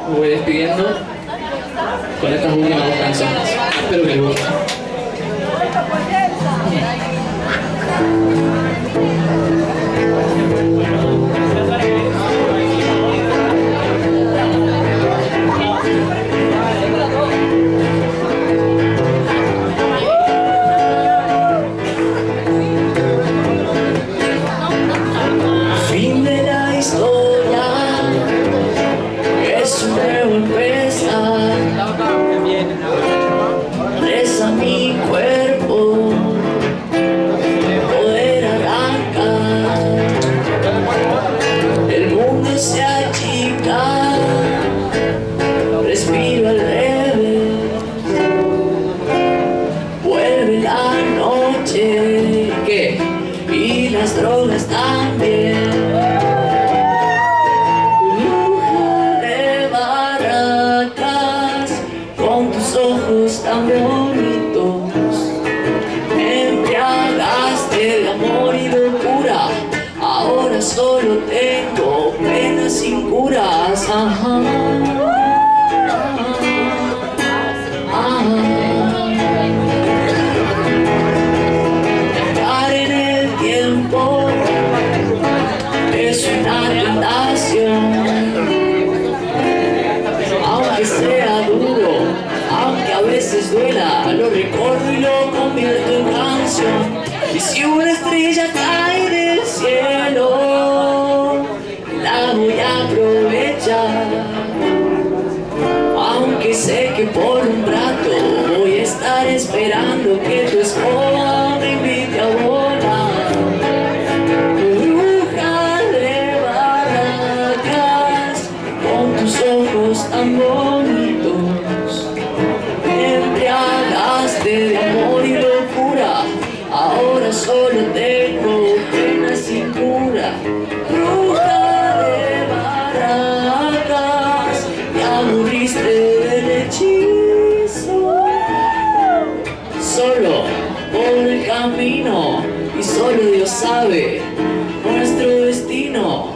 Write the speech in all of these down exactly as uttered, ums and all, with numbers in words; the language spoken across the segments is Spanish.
me voy despidiendo con estas últimas dos canciones. Espero que les guste. Las drogas también. Bruja de Barracas, con tus ojos tan bonitos, me embriagaste de amor y locura. Ahora solo tengo penas sin curas. Ajá. Es una tentación, aunque sea duro, aunque a veces duela, lo recorro y lo convierto en canción. Y si una estrella cae del cielo, la voy a aprovechar, aunque sé que por un rato voy a estar esperando que tu escoba me invite a volar. Tan bonitos, me embriagaste de amor y locura. Ahora solo tengo penas sin cura. Bruja de Barracas, me aburriste del hechizo. Solo por el camino, y solo Dios sabe nuestro destino.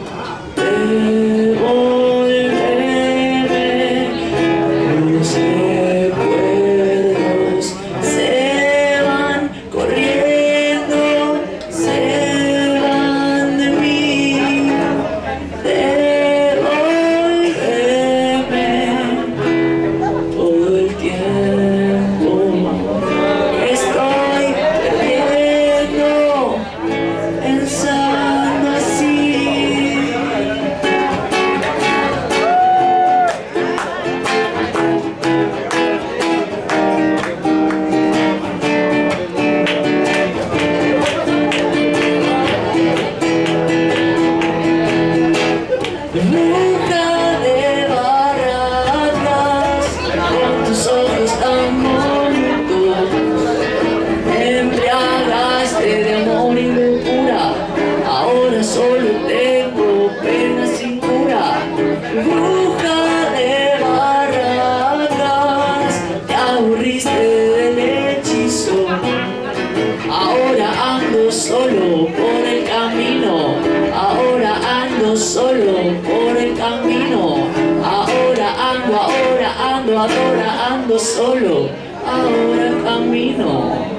Bruja de Barracas, con tus ojos tan bonitos, me embriagaste de amor y locura. Ahora solo tengo penas sin cura. Bruja de Barracas, te aburriste del hechizo. Ahora ando solo por el camino. Ahora ando solo por el camino. Ahora ando, ahora ando, ahora ando solo. Ahora camino.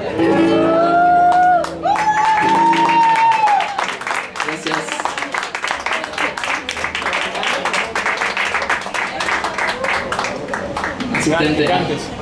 Gracias. Asistente.